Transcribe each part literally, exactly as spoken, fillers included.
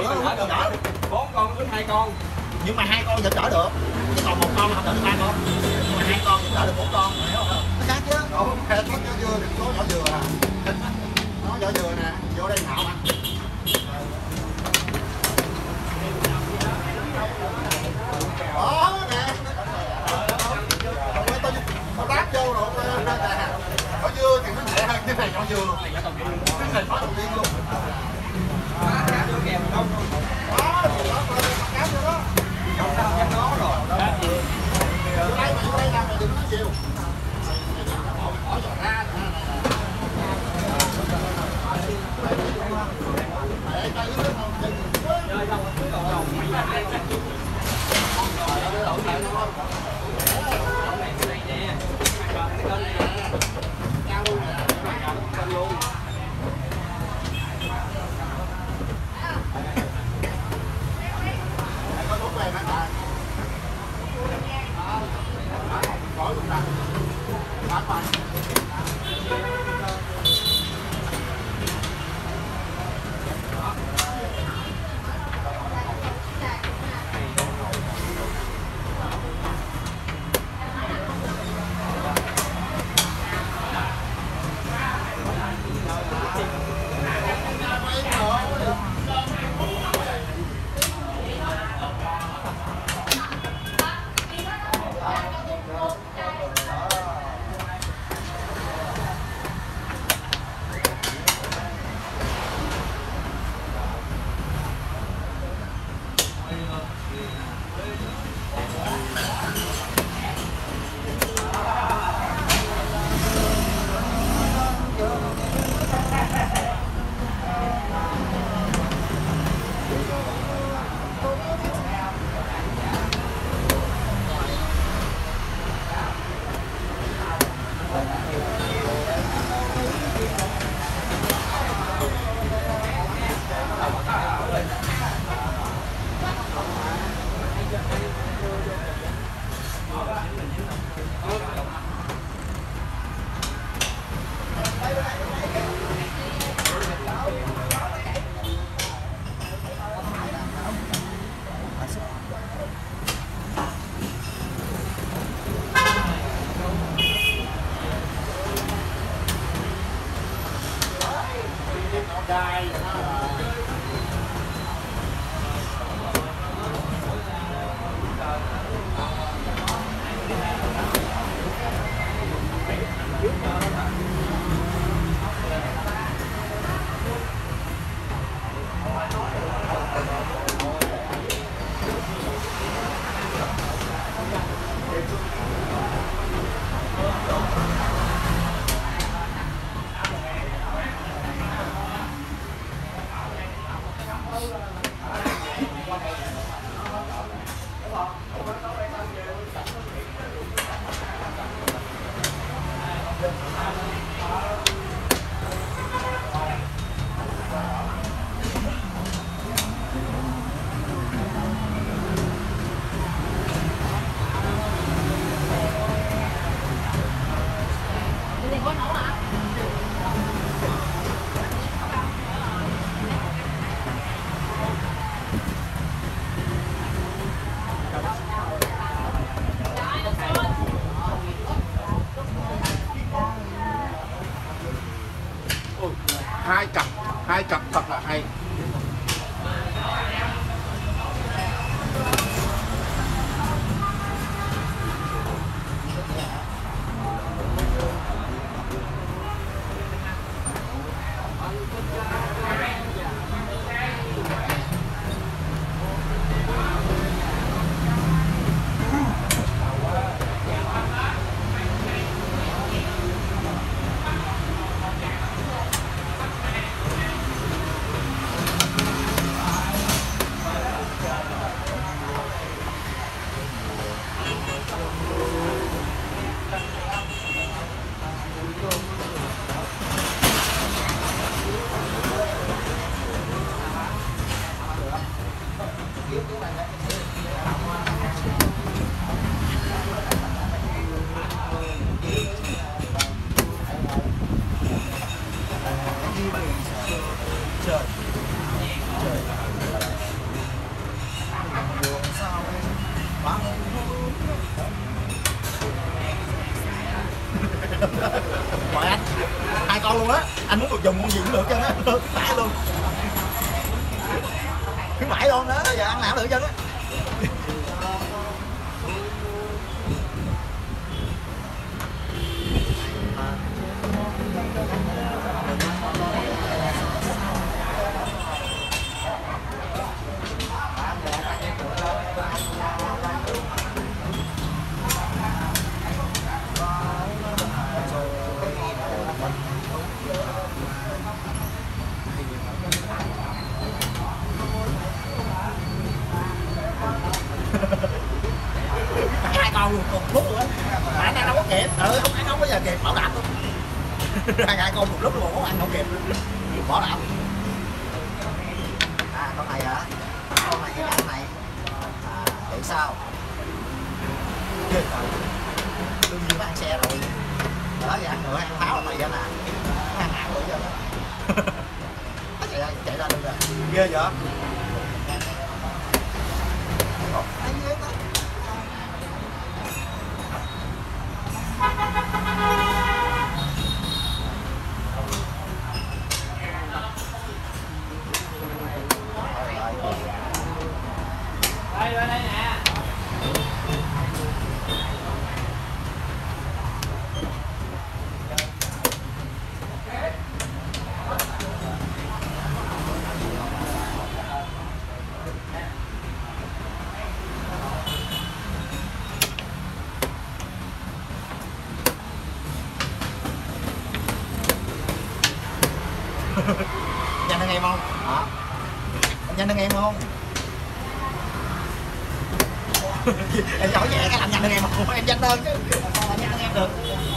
nữa không chở chở. Bốn con với hai con. Nhưng mà hai con vẫn chở được. Chứ còn một con không chở được ba con. Nhưng mà hai con vẫn chở được bốn con. Hiểu không? Nó khác chứ. Không, có nhỏ dừa thì có nhỏ dừa à. Nó nhỏ dừa nè, vô đây ngạo mà. Đó nè. Tao đáp vô rồi. Nhỏ dừa thì nó nhẹ hơn cái này nhỏ dừa. Cái này khó đầu tiên luôn. Đó, cá vô kèm đông luôn. Đó, thì đó, cá vô đó. Không sao chắc nó rồi. Vô đây mà vô đây làm mày đừng nói nhiều. Bỏ vào ra. Để cho yếu không? Chơi xong rồi cứ còn mày làm đây. ăn gì cũng được chân á, khuyến mãi luôn, khuyến mãi luôn đó, giờ ăn nào được chân á. Hai con luôn cùng lúc luôn á, mà anh ăn đâu có kịp, ừ không ăn không bao giờ kịp, bảo đảm luôn. Hai hai con một lúc luôn, không ăn không kịp, bỏ đảm. À con này hả? Con này cái ăn này, à vậy sao? Đương nhiên nó ăn xe rồi, đó giờ ăn nữa ăn pháo là mày vậy nè, ăn ảo rồi chứ đó. Chạy ra chạy ra luôn rồi, ghê vậy? Thấy ghê đó. Đây đây đây nè. Nhanh hơn em không? Hả? Nhanh hơn em không? Em hỏi nhẹ cái làm nhanh hơn em không? Em nhanh hơn chứ, sao nhanh hơn em được?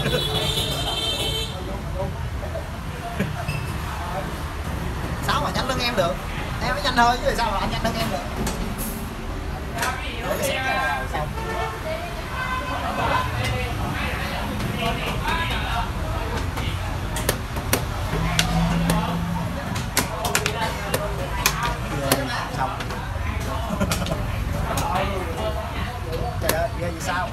Sao mà nhanh hơn em được? Em mới nhanh hơn chứ sao mà anh nhanh hơn em được? Để cái xe này xong. Xong. Trời ơi, ghê gì sao?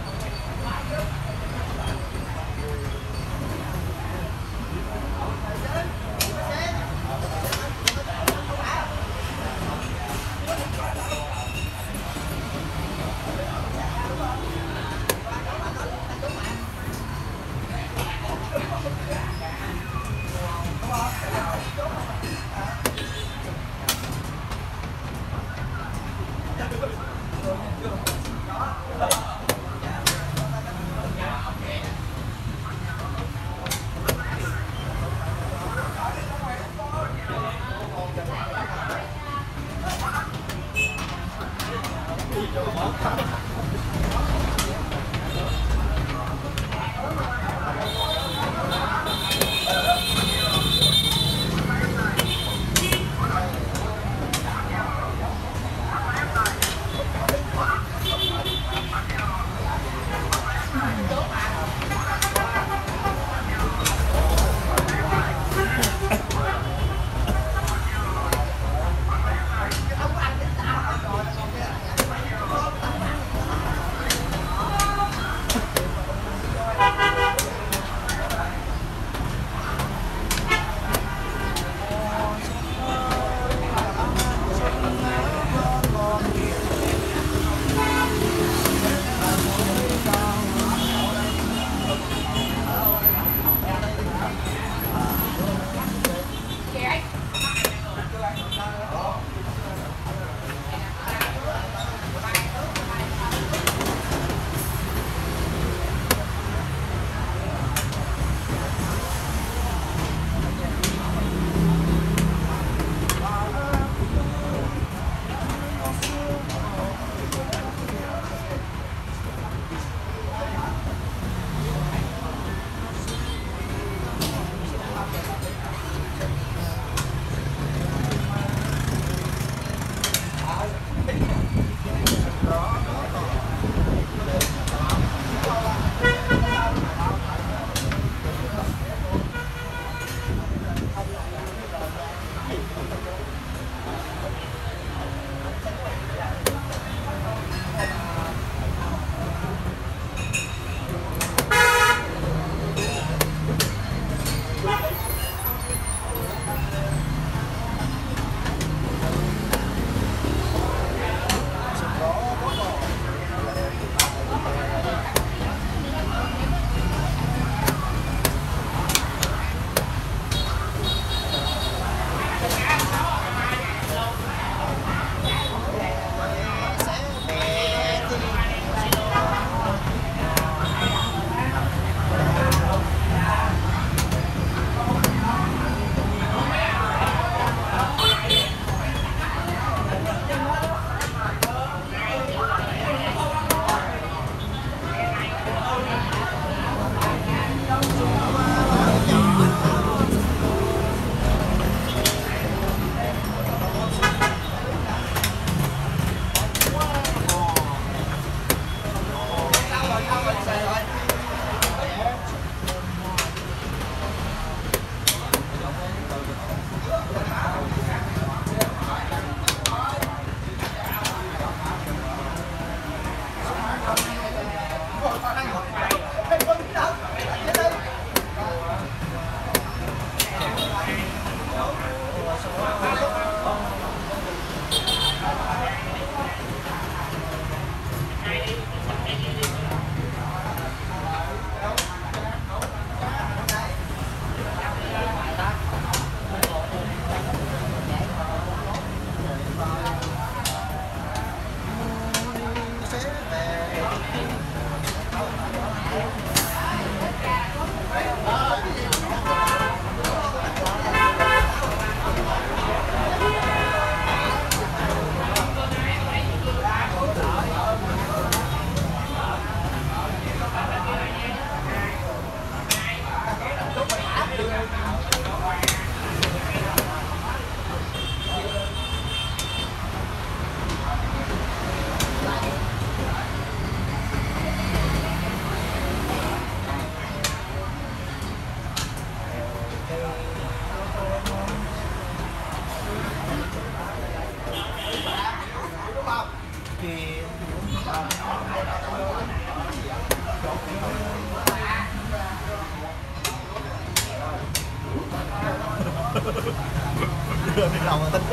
kia đưa đi đâu mà tính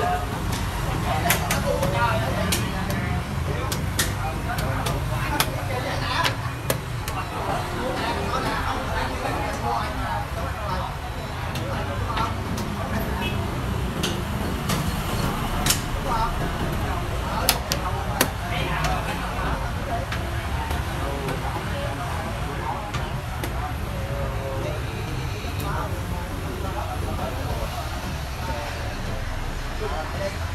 Thank you.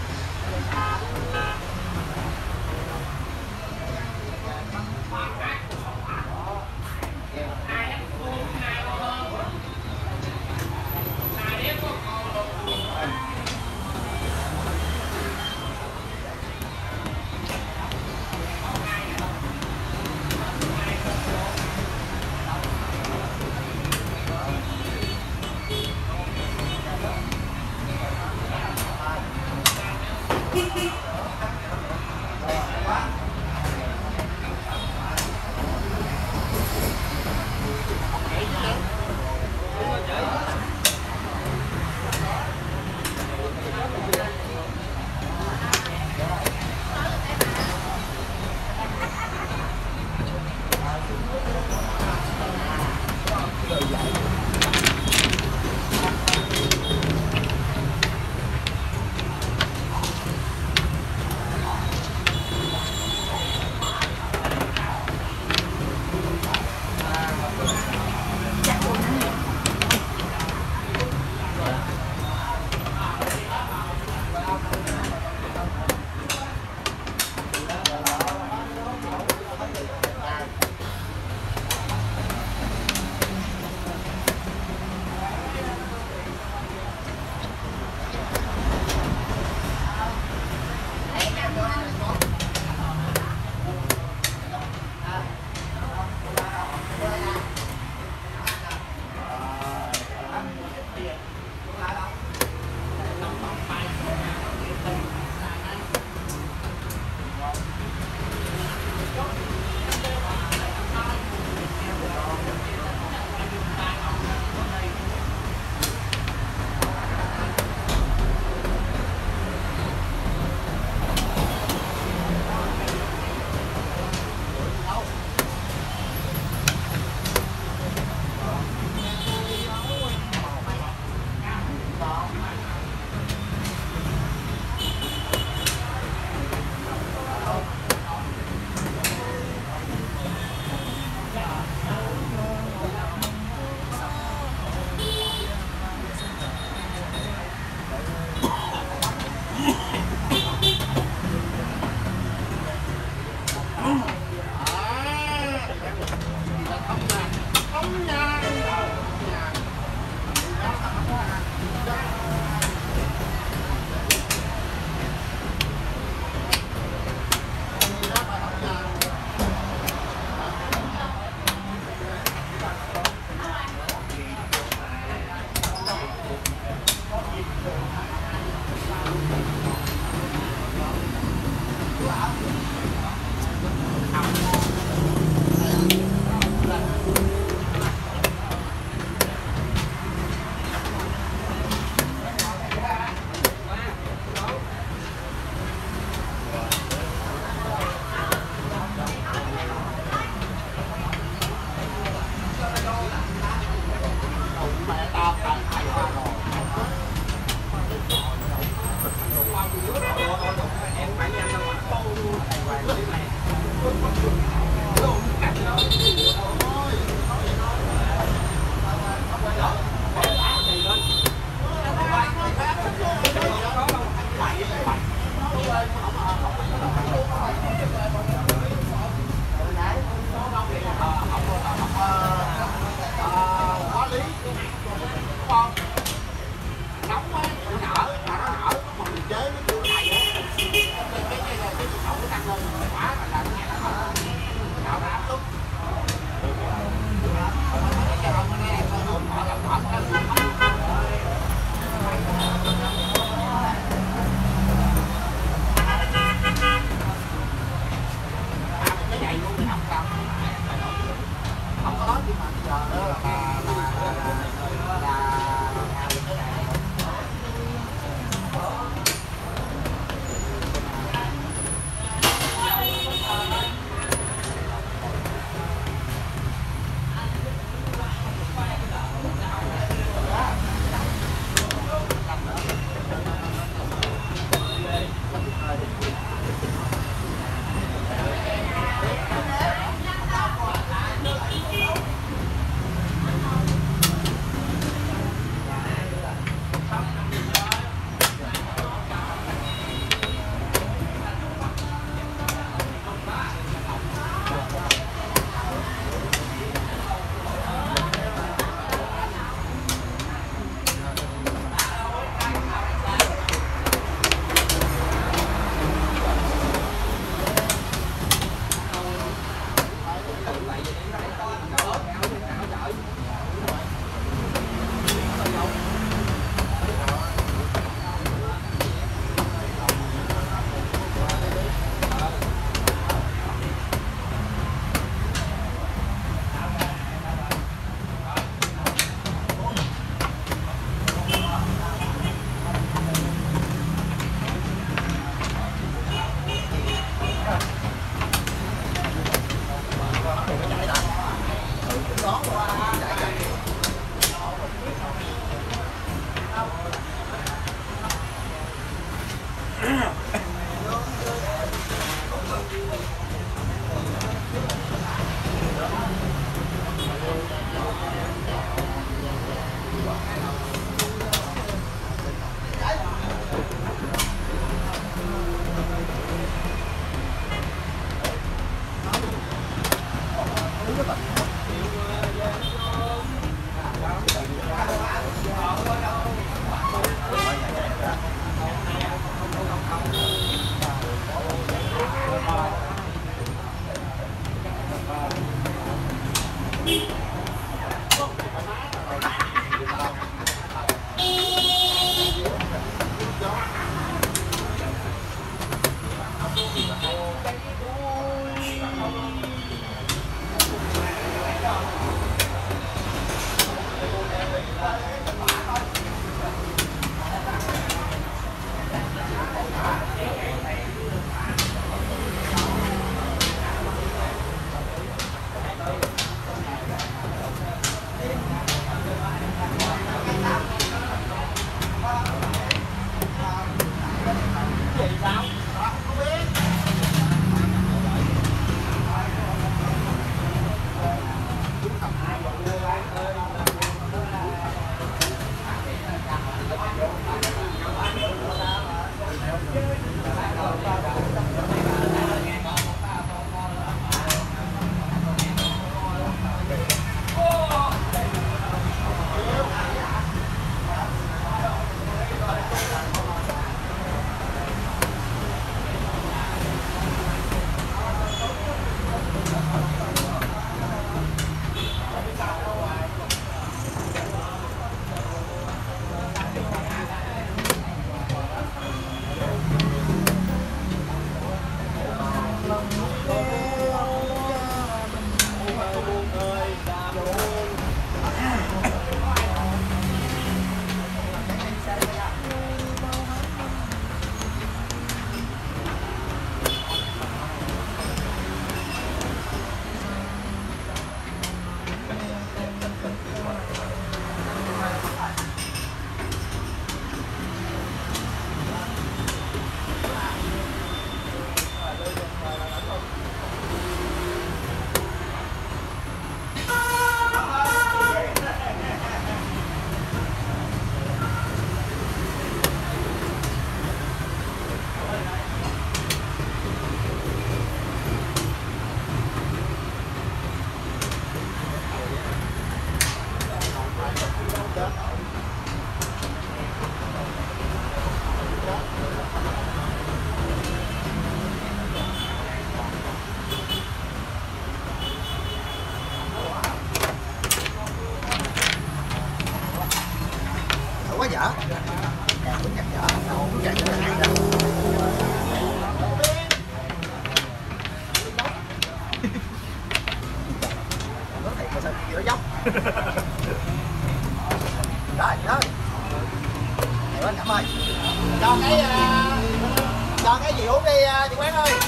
à, chị Quán ơi.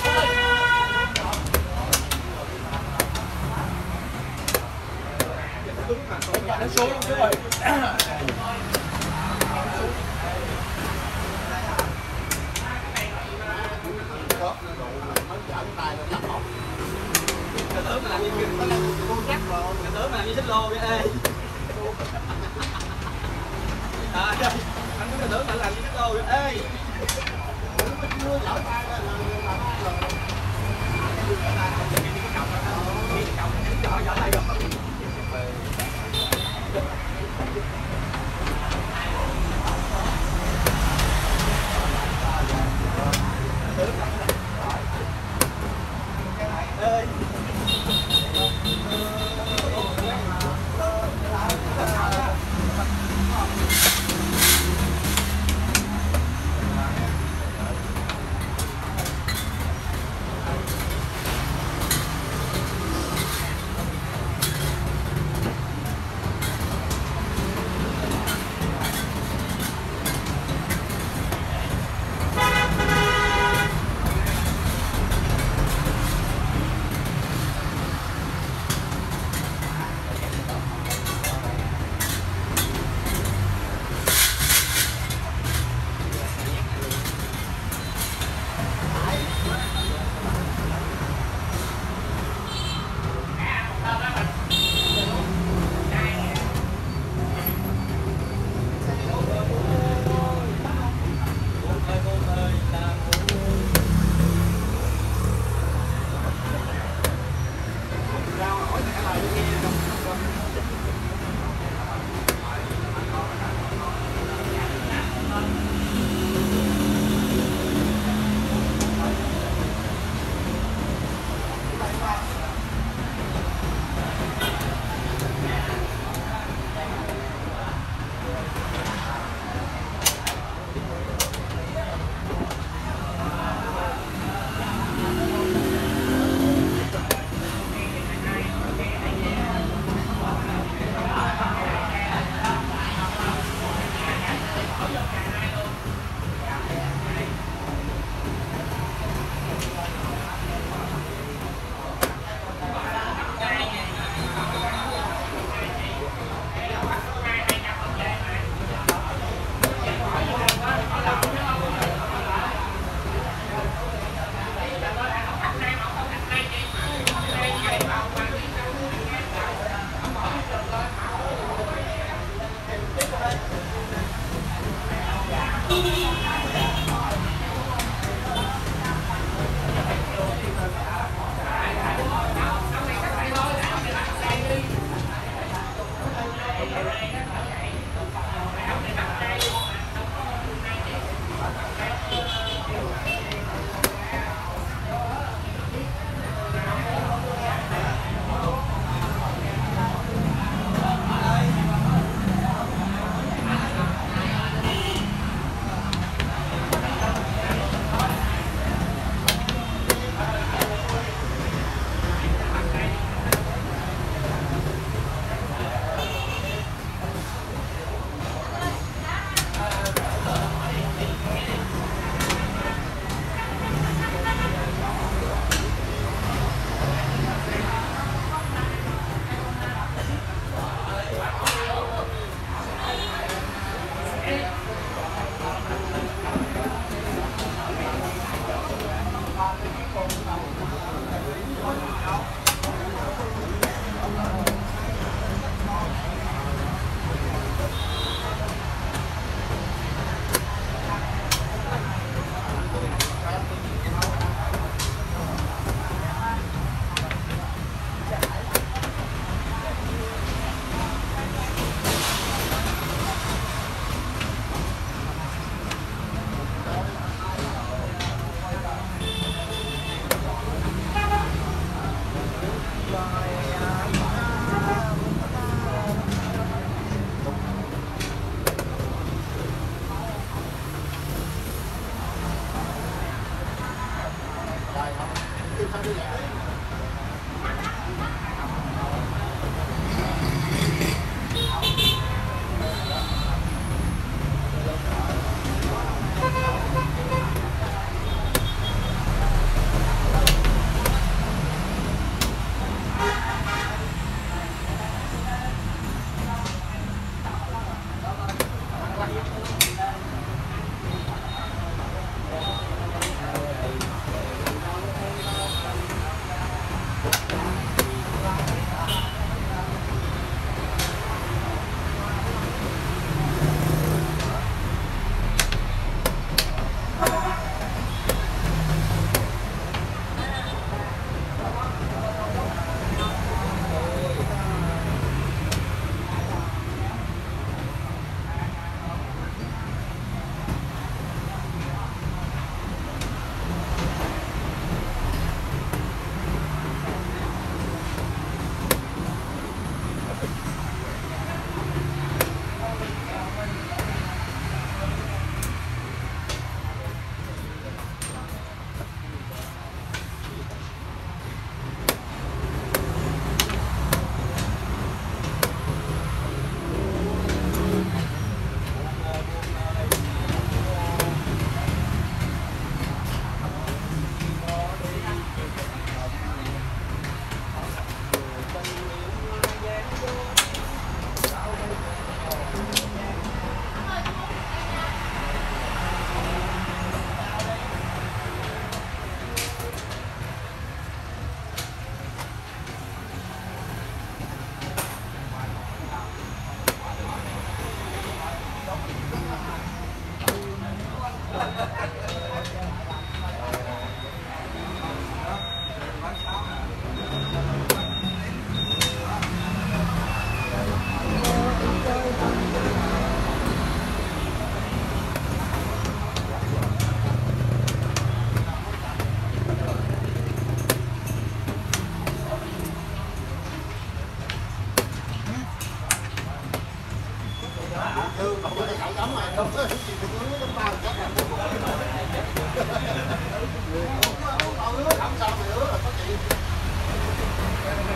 Nó xuống luôn chứ ơi. Cái tướng mà làm như cái tướng mà làm như xích lô vậy ê. Trời ơi, anh có cái tướng mà làm như xích lô vậy ê.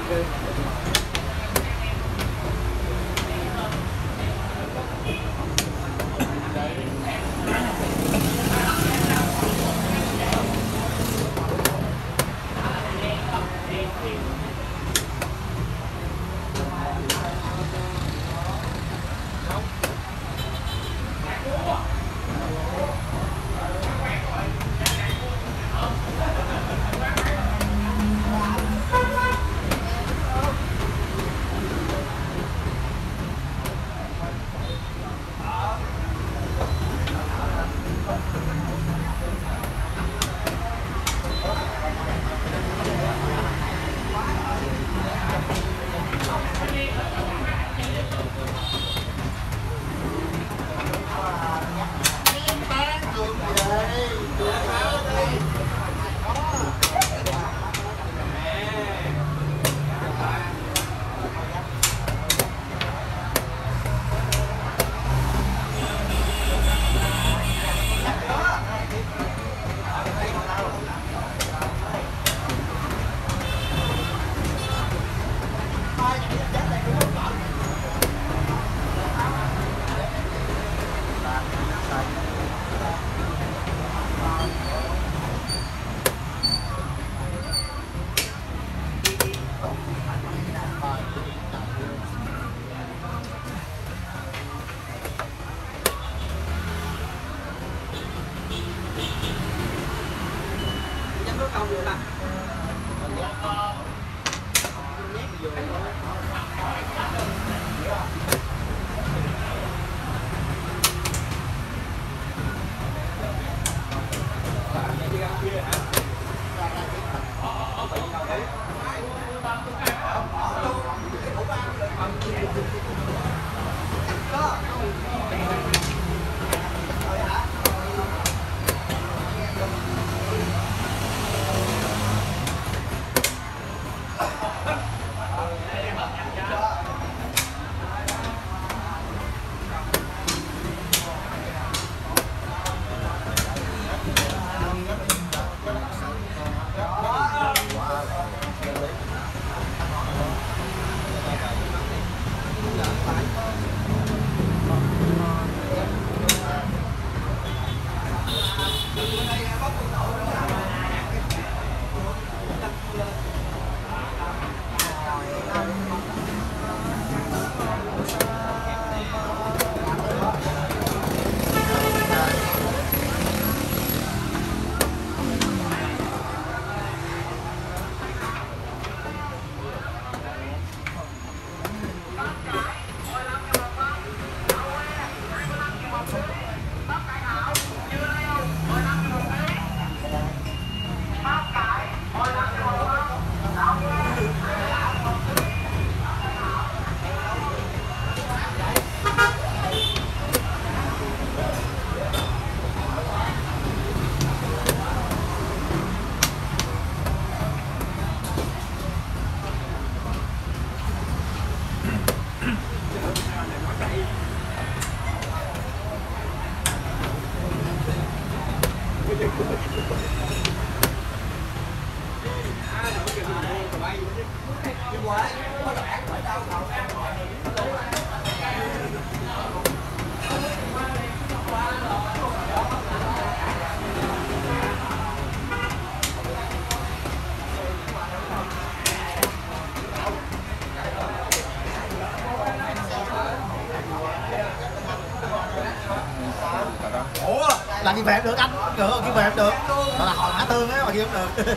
Ủa làm gì về em được anh, được không, kia về em được, đó là hồi mã tương á mà kia không được.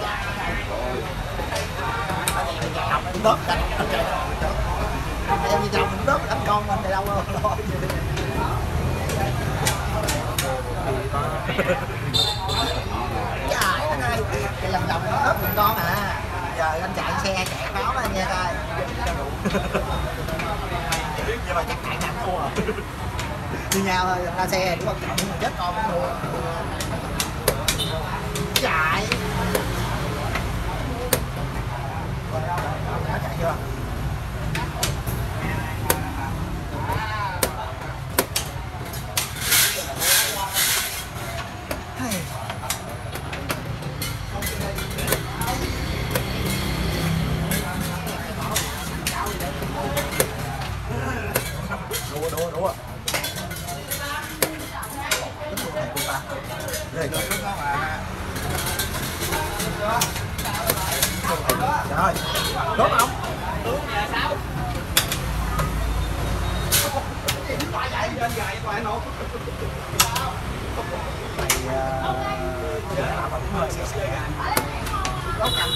Học cũng đớp đánh anh chạy em đi chồng cũng đớp đánh con anh chạy đâu lo. Trời đất ơi, chạy vòng vòng đớp con con à, giờ anh chạy xe chạy pháo đó anh nghe coi. Nhưng mà chắc chạy nặng thua à. Như nhau thôi, ra xe đúng không, trọng chết con cũng thua. Chạy nó chạy chưa? Rồi, đốt không? Đúng giờ sáu. Phải vậy. Trên gài toàn nổ. Mày ờ làm mà cũng hơi xè xè. Đốt nhanh.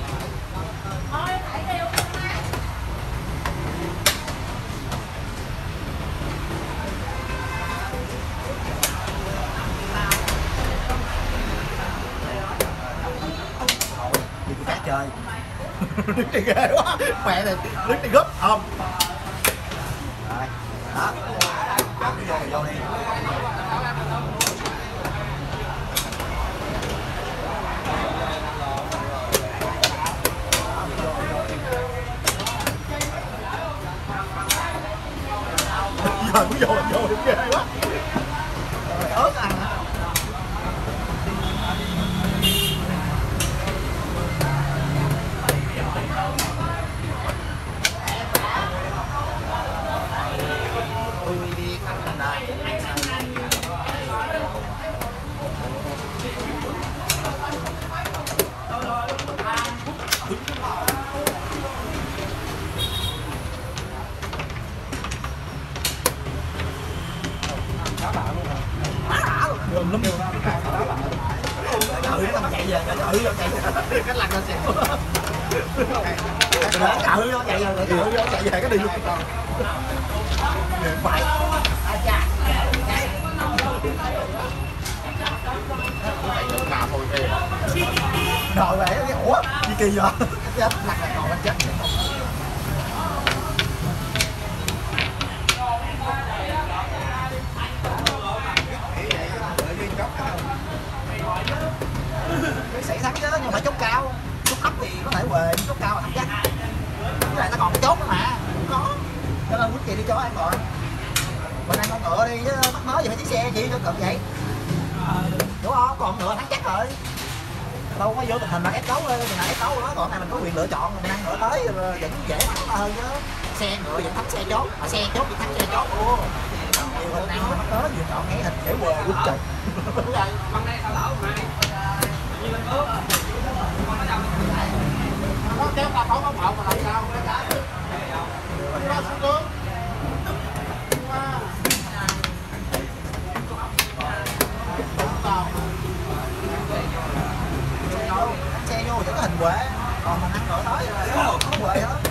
Đi của cá chơi. Đứng đi ghê quá. Mẹ này đứng đi gấp ôm. Rồi, đó. Vô vô đi. Giờ cũng vô vô đi ghê quá. Rồi ớt ăn. Tôi đi ăn này. Đường lắm. Cự nó chạy về, cự nó chạy về. Cái lằn nó xẹt. Cự nó chạy về, cự nó chạy về cái đi luôn. Phải. À cha. Nào thôi kìa. Rồi vậy cái ủa, gì kỳ vậy? Cái lằn này còn lên chết. Cái sĩ thắng chứ nhưng mà chốt cao, chốt thấp thì có thể về, chốt cao là thắng chắc. Cái này nó còn cái chốt nữa mà, cũng có. Cho nên quýt chị đi cho an toàn. Mình ăn con ngựa đi chứ mắc mới gì phải chiếc xe chi cho cực vậy. Đúng không? Còn ngựa thắng chắc rồi. Đâu có vô tình hình là ép đấu mình là ép đấu đó, còn này mình có quyền lựa chọn mình ăn ngựa tới vẫn dễ thắng hơn chứ. Xe ngựa vẫn thắng xe chốt, mà xe chốt vẫn thắng xe chốt luôn. Nhiều hình ăn mắc tới vừa chọn ngay hình dễ quê quýt trời. Đúng rồi, con đây sao lỡ mà. Như lên nước. Nó kéo ta phóng nó mạo mà làm sao nó trả. Nó xuống nước. Xe vô chỉ có hình quệ, còn mình ăn ngựa tới không có quệ hết.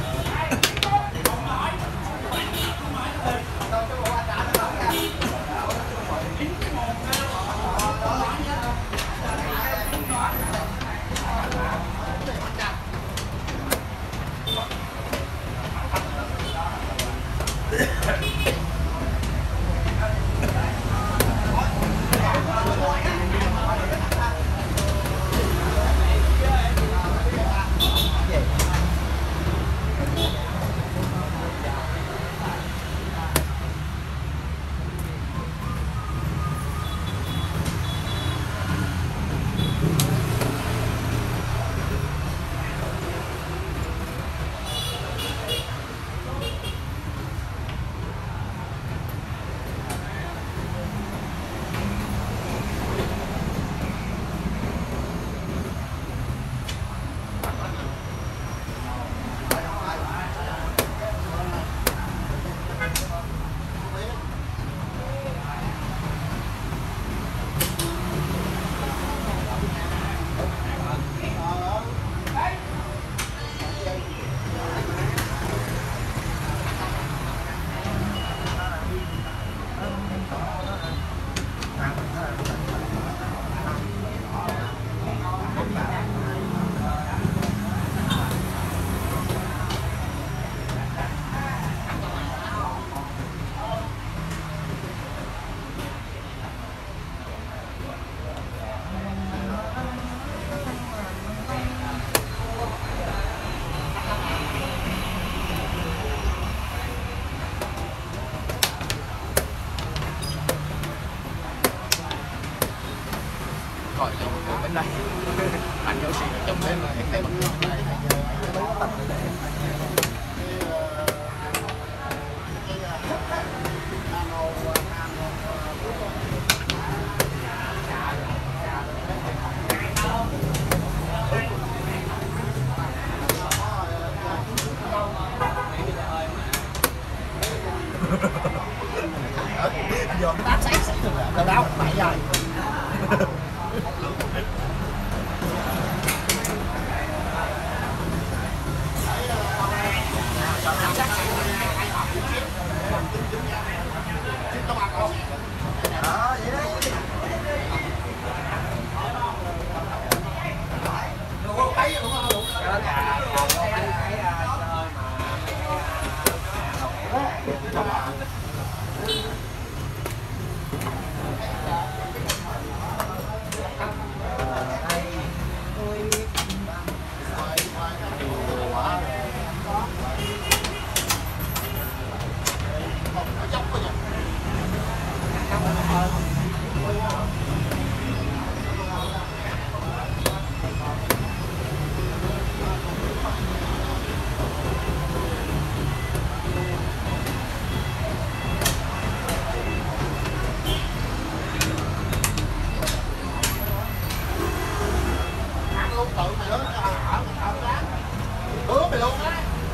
Rồi, bên đây. Anh vô xì trong bên mà em thấy bật nước này. luôn tự mày lớn ở ở ở hứa mày luôn á.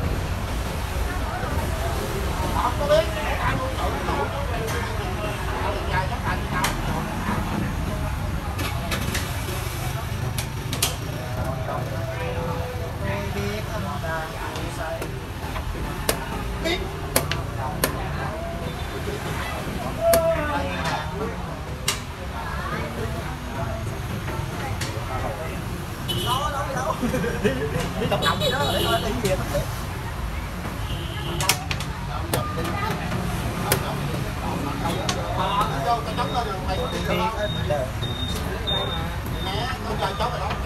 Không có biết ăn luôn tự tự dài chắc thành sao biết anh đang say biết đó đó đâu đi đọc đọc gì đó để coi đi về nó tiếp cho cho chống lên rồi mày đi biết đó anh đời nè con trai chống rồi đó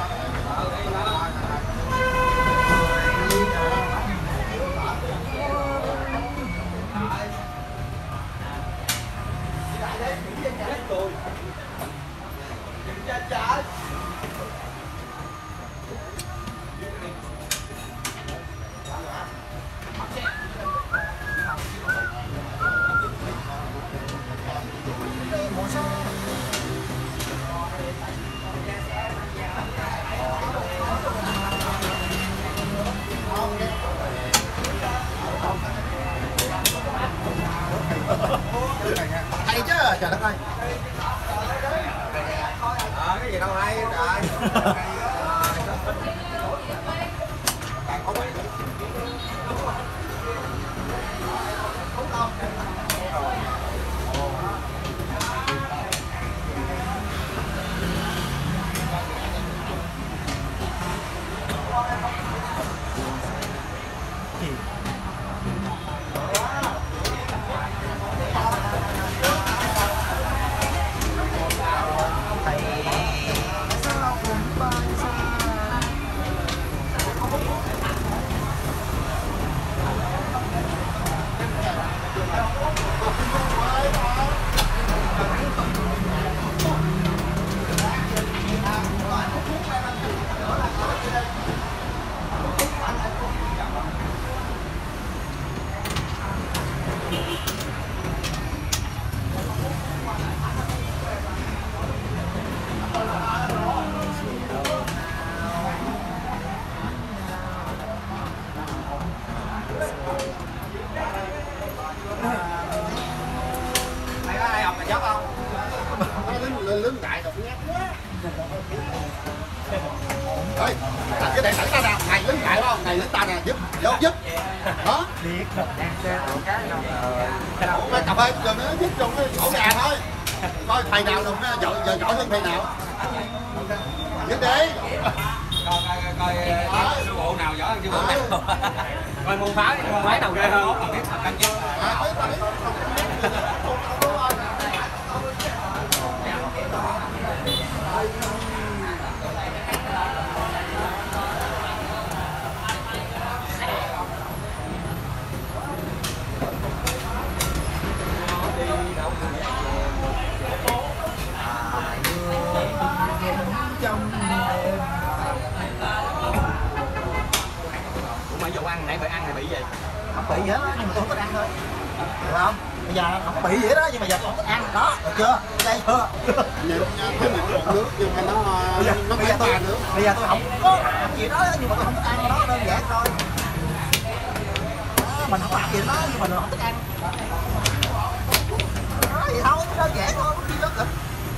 hay chứ trời đất ơi Ờ, cái gì đâu hay trời. Mày có ai học mày dốc không? nó lính lên lính đại độc nhát quá ơi cái này sẵn ta nè này lính đại không này lính ta nè giúp giúp giúp đó biết rồi đang xe tàu cá đâu mấy cà phê giờ nó giúp trong cái ổ gà thôi coi thầy nào được giờ giờ giỏi hơn thầy nào giúp đi Coi coi coi sư phụ nào giỏi hơn sư phụ nào. Coi môn pháo môn phái nào ghê hơn không biết thật canh chứ. Ủa mà dụ ăn nãy bị ăn thì bị gì? không bị gì hết á nhưng mà tôi không thích ăn thôi được không bây giờ không có bị gì hết đó nhưng mà giờ tôi không thích ăn đó được chưa đây chưa nhìn thấy mình một nước nhưng mà nó bây giờ nó bây giờ phải tôi ba nước bây giờ tôi không có làm gì đó nhưng mà tôi không thích ăn nó đơn giản thôi đó, mình không làm gì đó nhưng mà mình không thích ăn đó vậy thôi đơn giản thôi không gì đó cực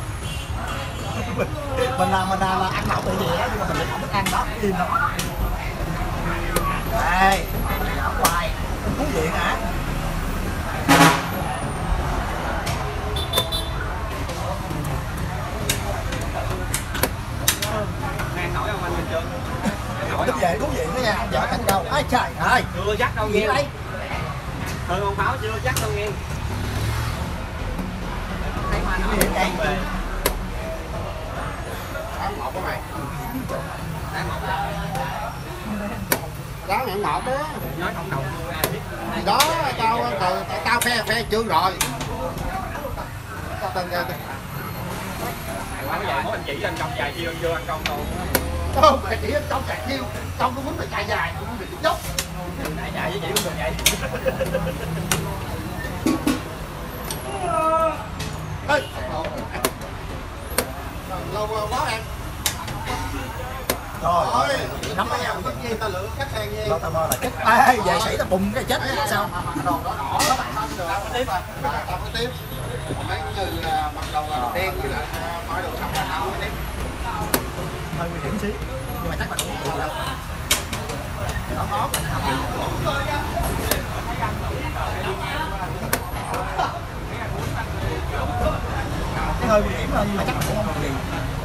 mình là mình là, là ăn lẩu tự gì đó nhưng mà mình không thích ăn đó im đó đây ở ngoài thú vị hả Ăn nổi không anh Minh Trương? Nổi thú không? vị thú vị đó nha vợ cạnh đâu ai trời ơi Chưa chắc đâu gì nghe. đây Thôi con pháo chưa chắc đâu nghe. Thấy mà nói gì vậy về. đá ngọt của mày Đá ngọt. đá ngọt ngọt đó Nói không đầu ai biết. thì đó tao tao, tao phe phe chưa rồi tao từng Mày quá vậy, mỗi anh chỉ lên công dài chiêu chưa ăn công đâu. không mày chỉ trong chạy chiêu trong cái quýnh mày chạy dài cũng bị dốc Nãy dài với chị cũng được vậy. ê lâu quá em Rồi, nắm cái nào tất nhiên ta lựa khách hàng nha. lo tao mơ là chết. Ê, về sĩ tao bùng cái chết sao? Đồ đó đỏ đó bạn không được. Tao có tiếp à? Tao có tiếp. Mấy như là mặt đầu là đen với lại coi đồ sọc là tao có tiếp. Hơi nguy hiểm xí, nhưng mà chắc là cũng được đâu. Nó khó. Cái hơi nguy hiểm thôi nhưng mà chắc là cũng không được gì.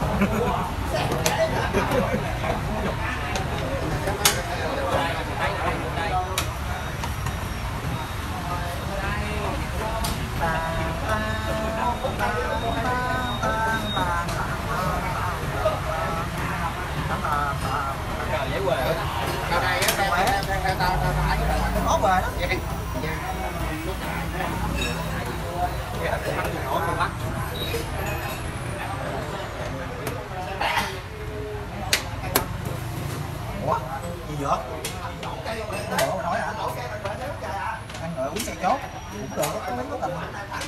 Dễ quê rồi. Cái này á, tao tao tao tao tao thấy cái này Ốp về đó. vậy. Nổi con mắt. Ủa? Gì vậy? Bộ nói hả? Ăn rồi uống xe chốt. Cũng được, có mấy có tình.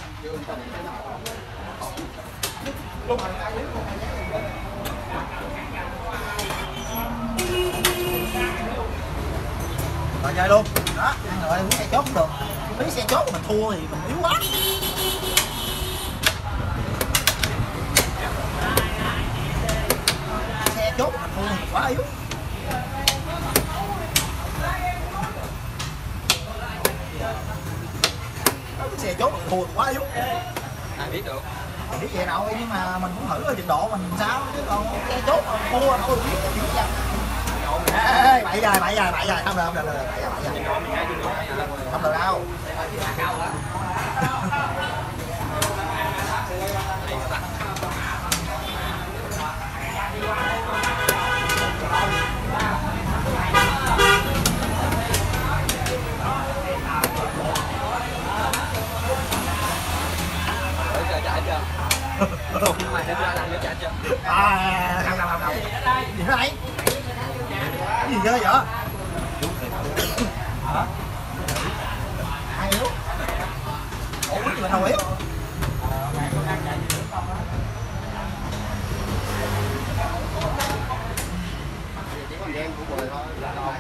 Rồi chơi luôn. Đó, ăn rồi uống xe chốt cũng được. Mấy xe chốt mình thua thì mình yếu quá. Xe chốt mình thua thì mình quá yếu. Xe chốt mình thua thì quá yếu. Ai biết được. Mình biết vậy đâu nhưng mà mình cũng thử ở trình độ mình sao chứ còn xe chốt mà thua đâu biết cái chuyện gì. Ê, bậy dài bậy dài bậy dài không được không được không được bậy dài bậy dài không được đâu. Mày đến ra làm cho trả chưa? À, không không không không. Gì thế này? Cái gì ghê vậy? Hả? Ai yếu? Ủa cái gì mà đâu yếu? Chỉ có đen của người thôi.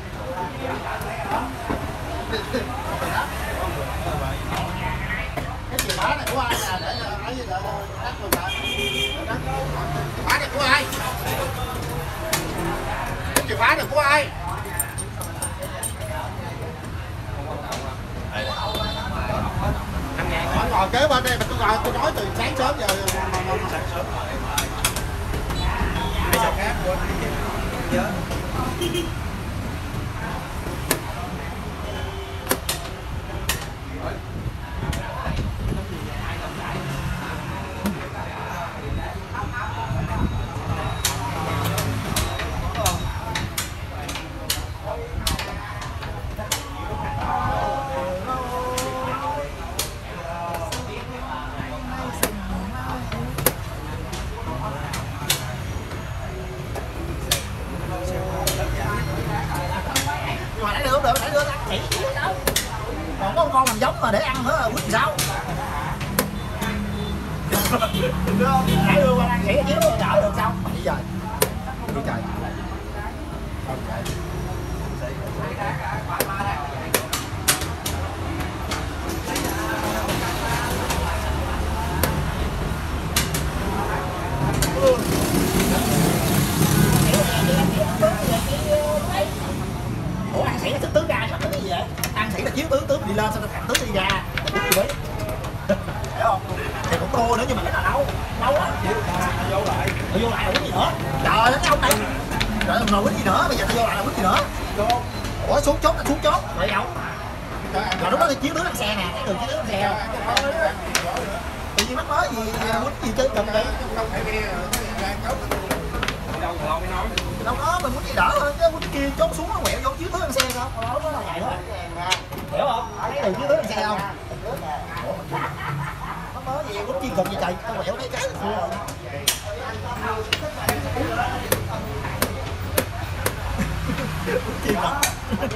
Cái chìa khóa này của ai nè để lấy để đắt luôn hả? Chìa khóa này của ai? Cái chìa khóa này của ai? Anh ngồi kế bên đây mà tôi ngồi tôi nói từ sáng sớm giờ sáng sớm bây giờ khác quên nhớ. Mà nãy được được nãy đưa ăn chỉ còn có con mình giống mà để ăn nữa quýt sao được không nãy đưa qua ăn chỉ chứ đỡ được sao bây giờ đi trời ủa ăn sĩ là thức tướng ra sao cái gì vậy ăn sĩ là chiếu tướng tướng đi lên sao thằng tướng đi ra đúng gì đấy hiểu không thì cũng thua nữa nhưng mà cái nào đâu đâu á vô lại vô lại là quýt gì nữa trời ơi cái ông này rồi ngồi quýt gì nữa bây giờ tao vô lại là quýt gì nữa ủa xuống chốt là xuống chốt vậy không rồi lúc đó thì chiếu tướng ăn xe nè cái đường chiếu tướng ăn xe không tự nhiên mắc mới gì quýt gì chơi gần vậy Đâu còn mới nói. đâu có mình muốn gì đỡ hơn chứ quýt kia chốt xuống nó quẹo vô chiếu tướng ăn xe không đó nó là vậy thôi hiểu không thấy đường chiếu tướng ăn xe không nó mới gì quýt kia cực gì trời tao quẹo mấy cái là thua rồi quýt kia cực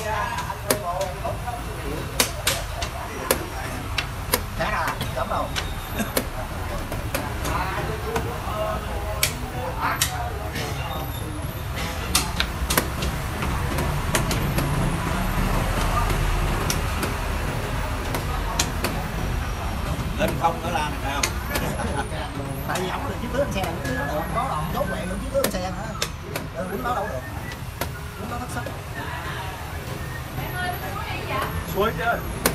khác à chấm đâu Muốn nó thất sắc. Suối chứ.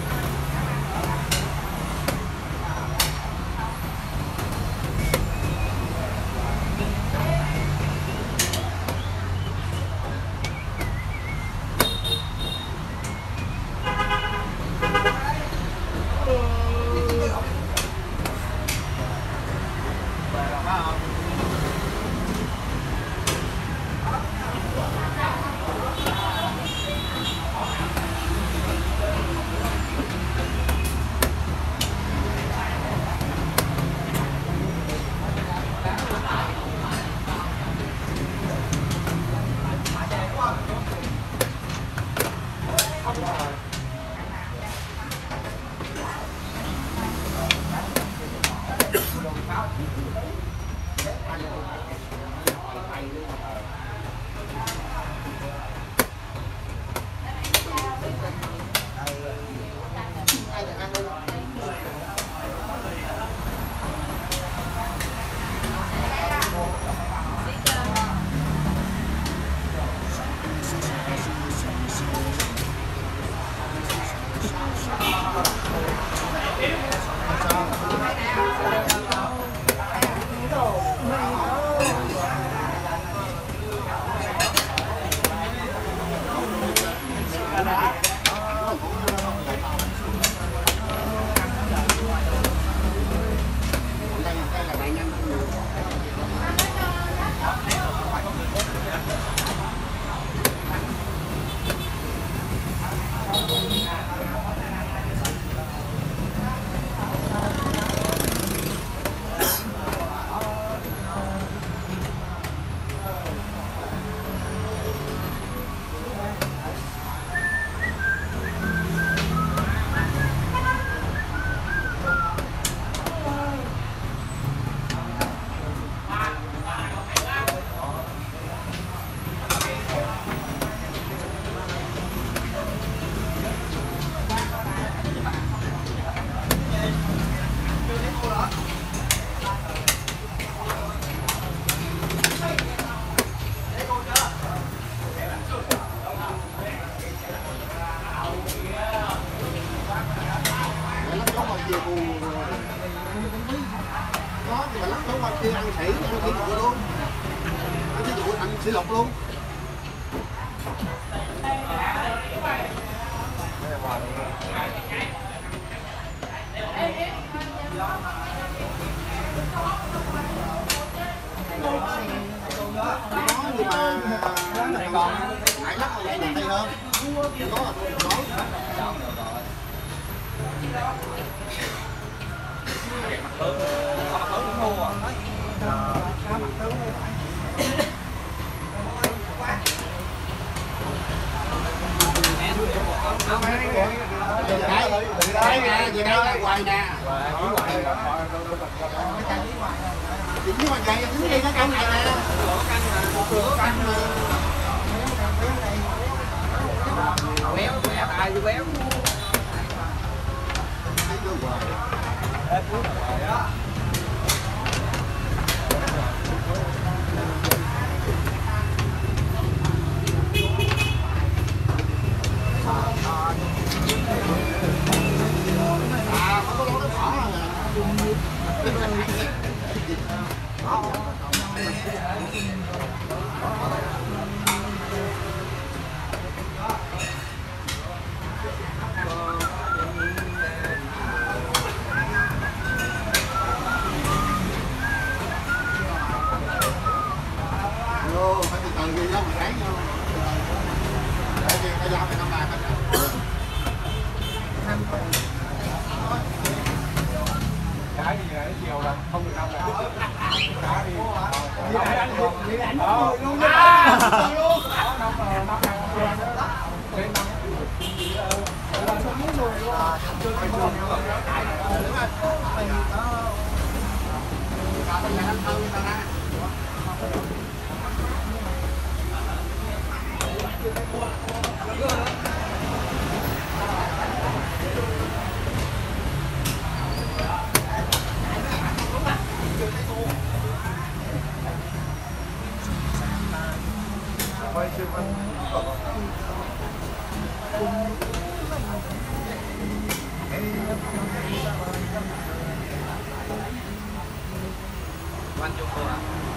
Có thì mà lắc xuống qua kia ăn sỉ, ăn sỉ dụ luôn, ăn sỉ dụ, ăn sỉ lục luôn. Có nhưng mà còn hãy lắc vào đây là hay hơn. Có là tôi nói. Mặt tướng, mặt tướng cũng mua à? Cá mặt tướng Đây nè, về đây là hoài nè. Chỉ với hoài vậy, tính đi nó canh này nè. Lửa canh mà. Béo, béo, ai chứ béo. Ê, cuối rồi đó. À, không có lỗ nó bỏ rồi nè. Vô, phải từ từ gì đó mà ráng vô. Để gì ta giao cái năm bạc hết. Cái gì là chiều là không được đâu là cá đi đi ảnh đi ảnh luôn đó luôn đó năm năm năm lên năm là số muốn luôn chưa chưa luôn quay chưa Anh chụp cô à?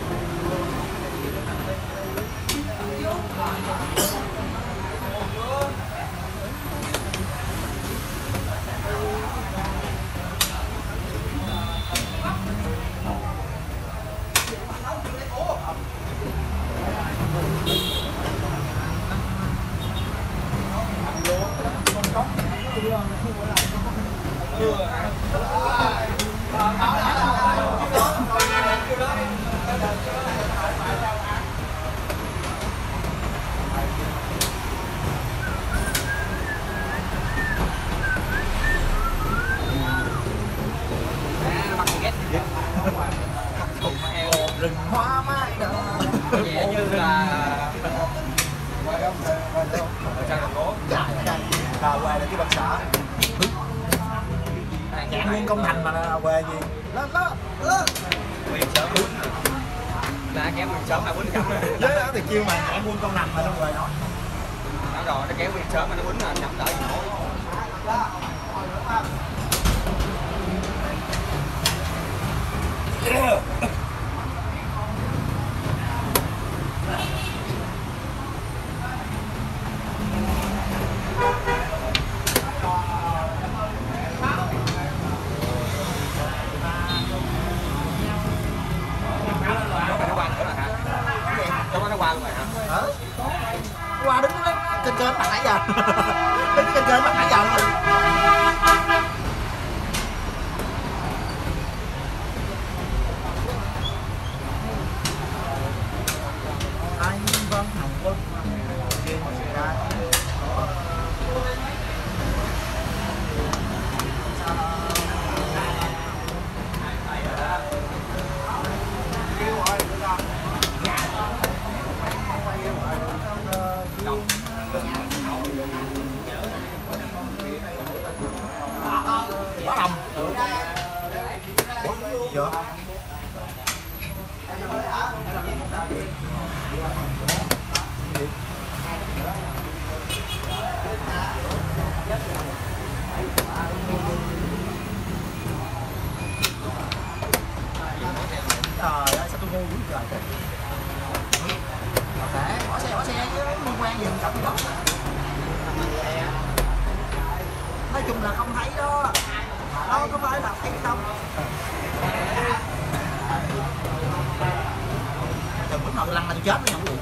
Rừng hoa mai đỏ Nhẹ như là sang thành phố. dài dài à, quê là cái bậc xã Trạng Nguyên Công Thành mà là quê gì đó đó đó Quyền sớm quýnh là kéo quyền sớm mà quýnh chậm. với đó thì kêu mà Trạng Nguyên Công Thành mà trong quê nói Nói rồi nó kéo quyền sớm mà nó quýnh là chậm đợi gì nổi. Ờ. Qua đứng lên kênh kênh mặt nãy giờ đứng kênh kênh mặt nãy giờ luôn anh vẫn hạnh phúc trên trái quá lòng chưa trời ơi sao tôi ngu dữ trời để bỏ xe bỏ xe chứ liên quan gì cầm đó nói chung là không thấy đó đâu có phải là thấy không trời bữa nào tôi lăn là tôi chết với nhau gì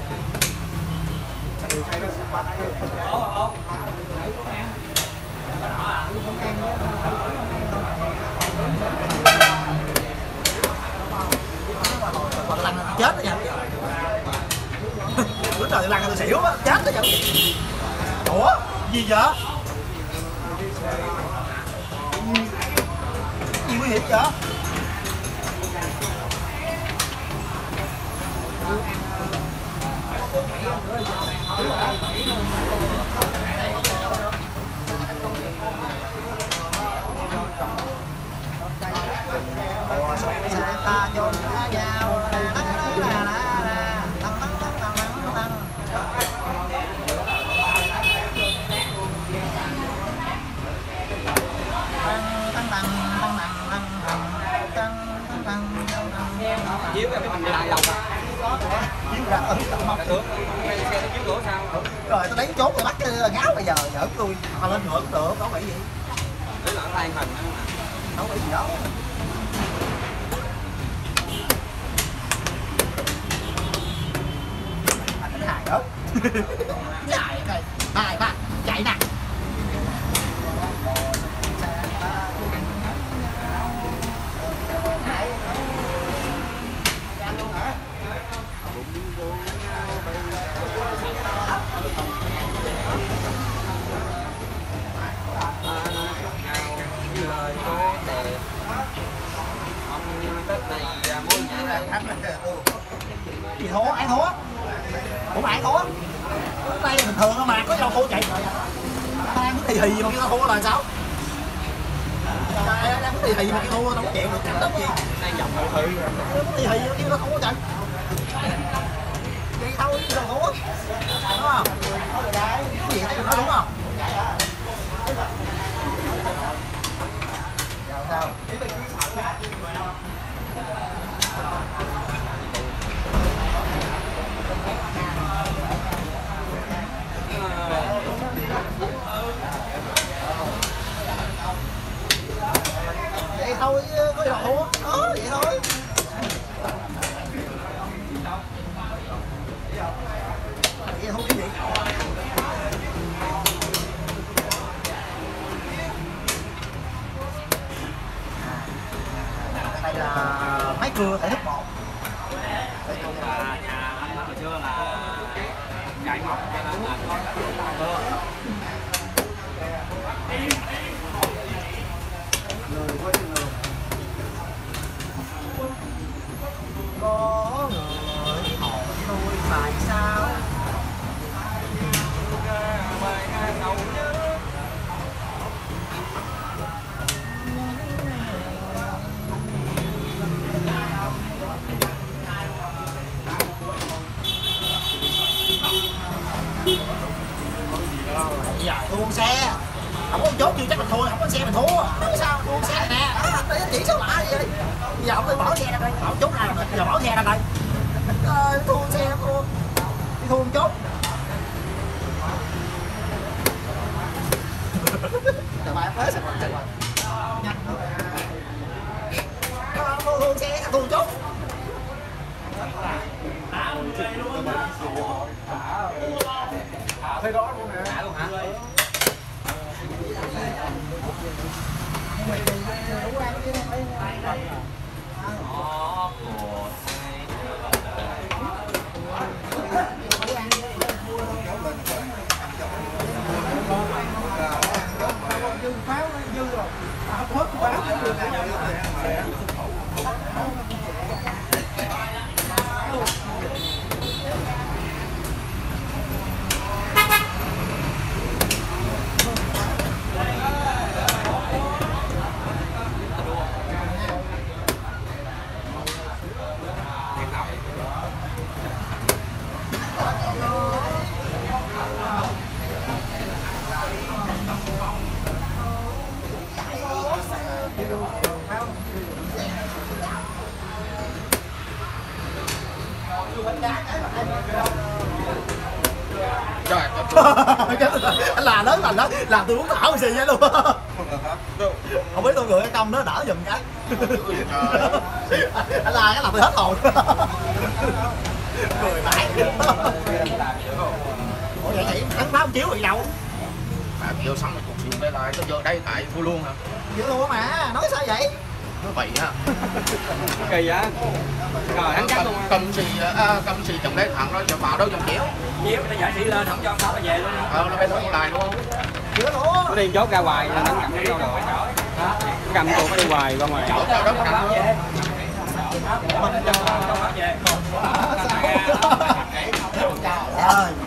còn lăn là tôi chết đó nha bữa nào tôi lăn là tôi xỉu á chết đó nha ủa gì vậy gì nguy hiểm vậy ta chôn nhau chiếu cái mình lại lòng à chiếu ra ấn tận mong được xe nó chiếu lỗ sao rồi tôi đánh chốt rồi bắt ngáo bây giờ giỡn tôi mà lên ngựa cũng được đâu phải gì để lại thay hình đâu phải gì đâu anh đánh hài ớt chạy coi hai ba chạy nè gì thua ai thua cũng ai thua đây bình thường thôi mà có đâu thua chạy rồi đang cái thì hì mà kêu thua là sao đang cái thì hì mà kêu thua đâu có chịu được cảnh gì đang dòng nội thị thì hì mà kêu nó không có chạy thôi, đi đâu thua. Đúng không? Cái gì nãy nói đúng không? Sao? Vậy thôi có gì đâu thua. Đó, vậy thôi. Vậy thôi cái gì? Đây là máy cưa thể thức một. Là nhà anh hồi xưa là chạy mọc cho nên là có cưa. Người với người. Có người hỏi tôi tại sao Bài hát đầu nhớ. giờ thua con xe không có chốt chưa chắc mình thua, không có xe mình thua. Nói sao thua con xe này nè, nó chỉ số lạ gì vậy. Bây giờ ông đi bỏ xe ra đây, bỏ chốt này rồi, giờ bỏ xe ra đây. Ơi thua con xe thua, đi thua con chốt. Trời ơi, mới sạch rồi. Thua con xe, thua con chốt. Thấy rõ luôn nè. Đã luôn hả? Đó, của Dư pháo dư rồi. Hết pháo Trời anh là lớn lành đó, làm tôi muốn thở gì vậy luôn. Không biết tôi người hay không nó đỡ giùm cái. Anh là cái làm tôi hết hồn. Cười mãi. Ủa vậy chị thắng pháo chiếu rồi đâu? mà kêu xong rồi cục về lại tôi vô đây tại thua luôn hả? Vậy thua mà, nói sao vậy? Nó vậy ha. kỳ vậy? Rồi hắn chắc luôn. Cầm xì à, cầm xì trong đấy thằng nó cho vào đâu trong chéo. Chiếu người ta giải sĩ lên không cho sao về luôn. Ờ nó phải thua lại luôn. Chưa thua. Nó đi chốt ra hoài là nó cầm đâu rồi. Nó cầm cuộc nó đi hoài ra ngoài. Chốt vào đó cầm nữa. Mình cho không về. Trời ơi.